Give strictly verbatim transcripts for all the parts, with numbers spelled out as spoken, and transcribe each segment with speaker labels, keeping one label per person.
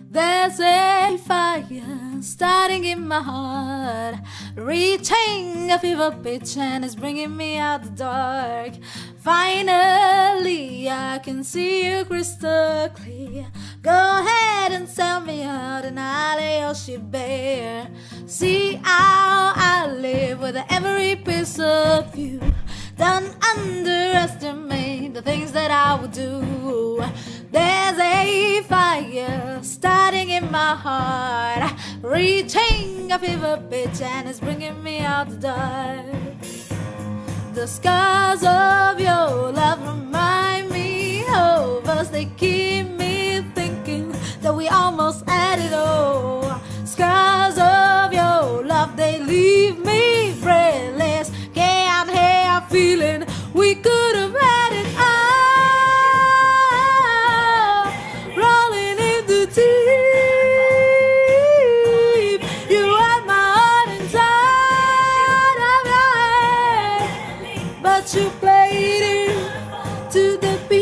Speaker 1: There's a fire starting in my heart, reaching a fever pitch and it's bringing me out the dark. Finally, I can see you crystal clear. Go ahead and sell me out and I'll lay your shit bare. See how I live with every piece of you. Don't underestimate the things that I would do. There's a fire starting in my heart, reaching a fever pitch and it's bringing me out the dark. The scars of your love remind me of us. They keep me thinking that we almost had it all. Scars of your love, they leave me breathless. Can't help feeling we could have had it all. Rolling in the deep, you had my heart inside of your head, but you played it to the beat.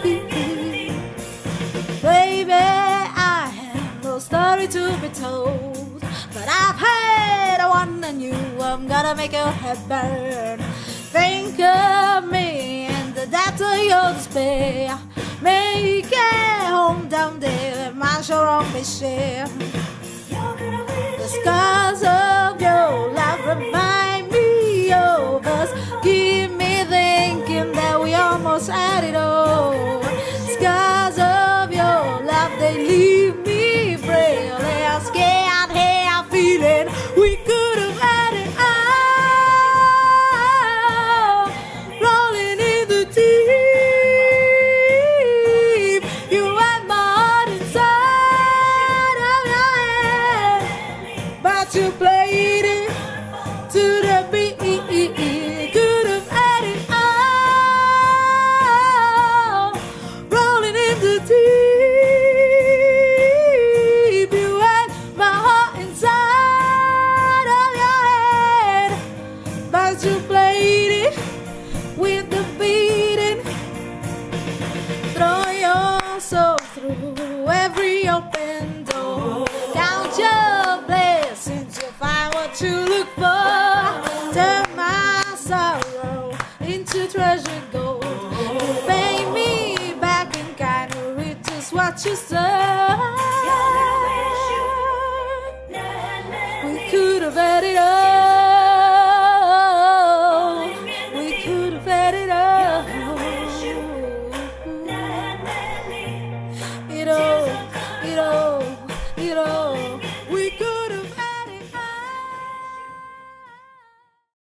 Speaker 1: Baby, I have no story to be told, but I've had one and you, I'm gonna make your head burn. Think of me and the depth of your despair. Make it home down there, my sure won't be shared. The scars of your love remind me of us. Keep me thinking that we almost had it all. Scars of your love, they leave me breathless. Can't help feeling we could have had it all. Rolling in the deep, you had my heart inside of your head, but you played it to the beat. Could have had it all. Rolling in the deep, you had my heart inside of your head, but you played it with the beating. Throw your soul through every open door. Count your blessings to find what you look for. Turn my sorrow into treasure gold. You pay me back in kind, it's just what you said. We could have had it all. We could have had it all. It all, it all, it all.